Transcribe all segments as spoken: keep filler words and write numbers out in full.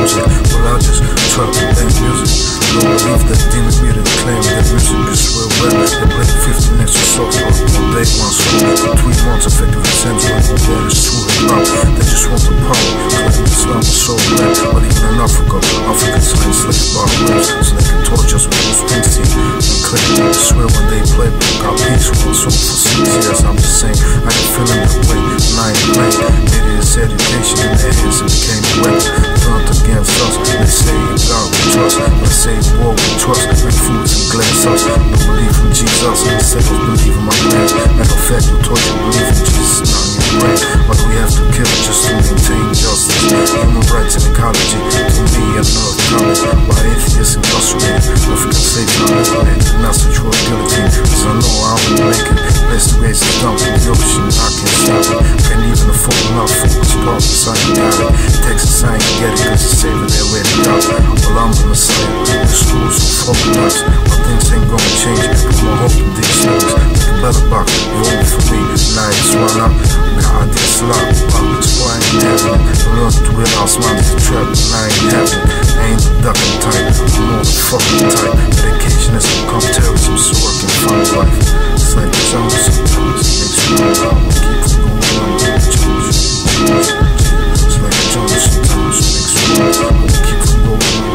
music. Well, I just trap and bang music. Don't believe that demon media claim that music is real rap. They play fifteen extra songs on day one song. For three months effective essential and that is true hip-hop. They just want the power, claim Islam is so black. But even in Africa, Africans are enslaved by raps, so they can torch us with those Springsteen and claim. I swear when they play, got peace one song for six years. I'm just saying, I ain't feeling that way, and I ain't playing. It is education in their hands and became a weapon. Turned against us, they say in God we trust. They say war we trust, make foods and glass us. No belief in Jesus, instead of believing my plans. Matter of fact, you taught you believe in Jesus, not in your brain. Why do we have to kill just to maintain justice? Human rights and ecology, to me enough college. Why atheists incarcerated, African slaves not liberated, not sexual guillotine. Cause I know I won't make it. Best to raise a dump in the ocean, I can't stop it. Can't even afford enough focus, problems, I ain't got it. Texas, I ain't get it, cause it's saving their way to God. Well, I'm the Messiah, the schools are fucking nuts. But things ain't gonna change, put my hope in these things. Make a better box, vote for me, lights run up. God, this lot, pockets, why I ain't having it. I learned to realize mine is a trap, and I ain't having it. I ain't the ducking type, I'm on the fucking type. Medication has become terrorism, so I can find life. It's like the jungle sometimes, it makes me want to keep from going on with the jungle. It's like the jungle sometimes, it makes me want to keep from going on.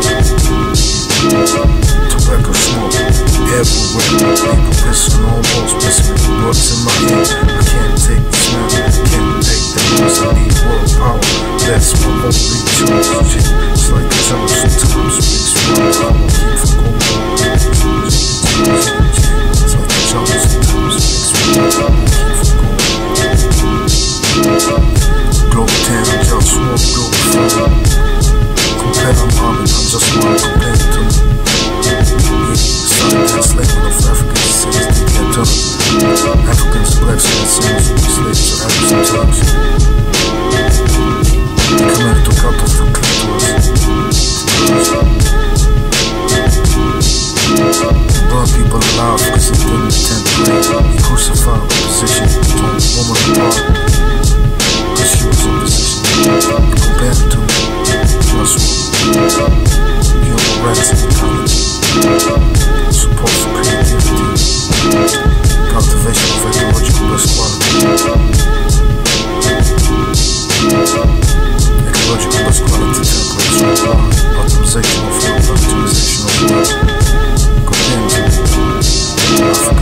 Tobacco smoke everywhere, people pissing on walls, pissing with bullets in my head. I can't take the smell, can't take the noise, I need world power, that's my only choice. It's like the jungle sometimes, it makes me want to keep from going on. It's like the jungle sometimes, it makes me want to keep from going on. Global town, JustWar, Globalfirm. Compare I'm army, I'm just one compared to me. Started enslavement of African cities, they can't tell them. Africans, blacks, and Asians were slaves to Arabs and Turks. They committed to cut off the clitoris. They burned people alive because they didn't attend the grave. They crucified opposition, torn the woman apart because she was opposition. Compared to me, JustWar, human rights and ecology, support for creativity, cultivation of ecological best quality, ecological best quality templates worldwide, optimization of world, optimization of world, compared to Africa.